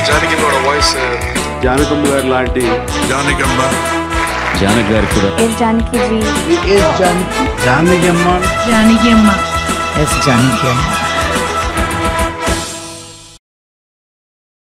Janaki voice Janakamma గారు లాంటి జానకమ్మ జానకి గారు కూడా జానకి జానకి అమ్మ జానకి అమ్మ ఎస్ జానకి అమ్మ